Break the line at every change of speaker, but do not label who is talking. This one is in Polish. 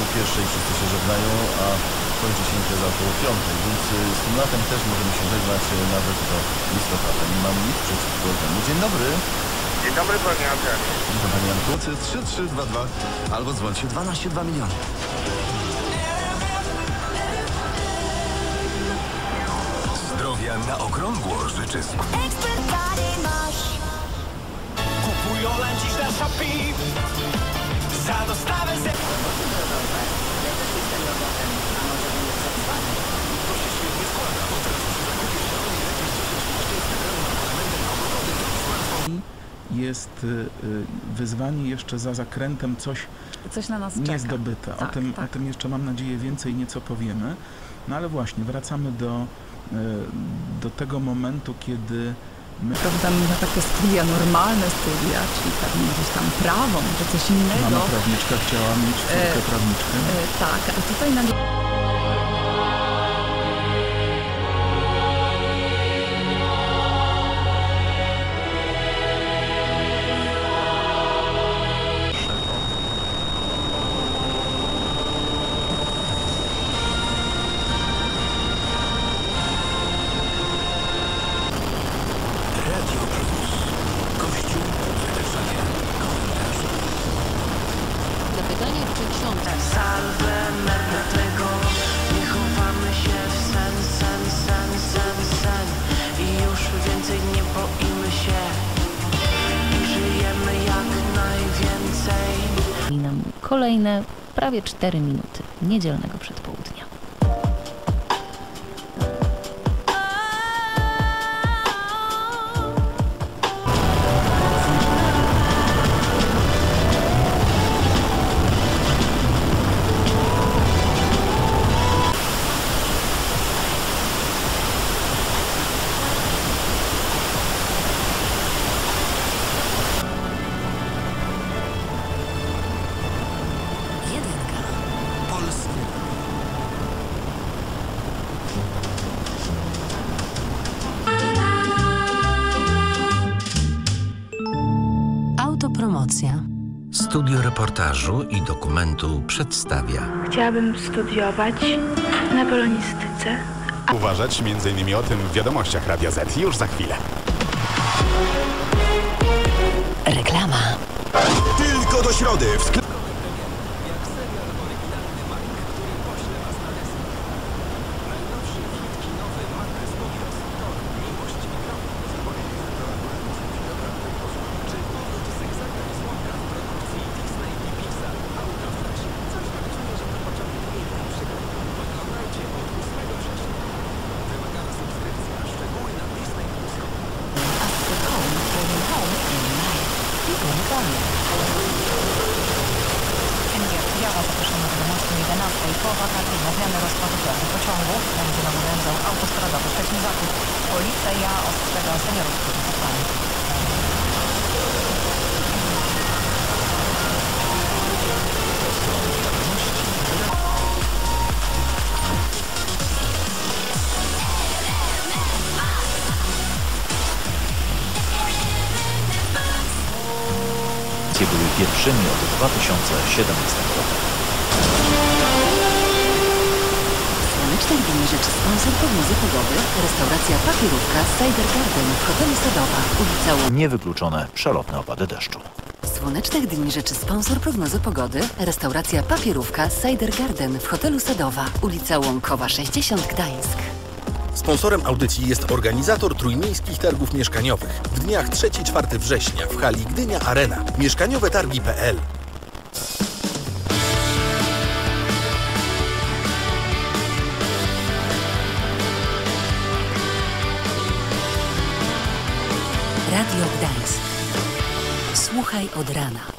1:00 wszyscy się żegnają, a kończy się impreza około 5:00, więc z tym latem też możemy się żegnać nawet do listopada. Nie mam nic przeciwko temu. Dzień dobry.
Dzień dobry, panie Adrianie.
Witam, panie Janku. 3322 albo dzwońcie 12 2 miliony.
Zdrowia na okrągło życzy
Kupując dziś na Shopee za dostawę ze...
Jest wyzwanie jeszcze za zakrętem, coś
na nas czeka.
niezdobyte.
Tak,
o tym jeszcze mam nadzieję więcej nieco powiemy. No ale właśnie, wracamy do tego momentu, kiedy my...
Prawda, na takie studia, normalne studia, czyli pewnie gdzieś tam prawo, może coś innego.
Mama prawniczka chciała mieć córkę prawniczkę.
Tak, a tutaj na...
Zapytanie, czy ksiądz...
Salve tego, nie chowamy się w sen i już więcej nie boimy się i żyjemy jak najwięcej.
Nam kolejne prawie 4 minuty niedzielnego przedpołudnia.
Autopromocja.
Studio reportażu i dokumentu przedstawia.
Chciałabym studiować na polonistyce.
Uważać m.in. o tym w wiadomościach Radia Z już za chwilę.
Reklama.
Tylko do środy w sklepie.
Biała zaproszona do mostu 11 po wakacji na zmianę rozkładu jazdy pociągów. Będzie obowiązywał autostradowy Szczecin-Zachód. Policja ostrzega seniorów przed zapłami.
Były pierwszymi od 2017 roku.
Słonecznych dni życzy sponsor prognozy pogody. Restauracja Papierówka Cider Garden w hotelu Sadowa, ulica
Niewykluczone przelotne opady deszczu.
Słonecznych dni życzy sponsor prognozy pogody. Restauracja Papierówka Cider Garden w hotelu Sadowa, ulica Łąkowa 60, Gdańsk.
Sponsorem audycji jest organizator trójmiejskich targów mieszkaniowych w dniach 3-4 września w hali Gdynia Arena. Mieszkaniowetargi.pl.
Radio Gdańsk. Słuchaj od rana.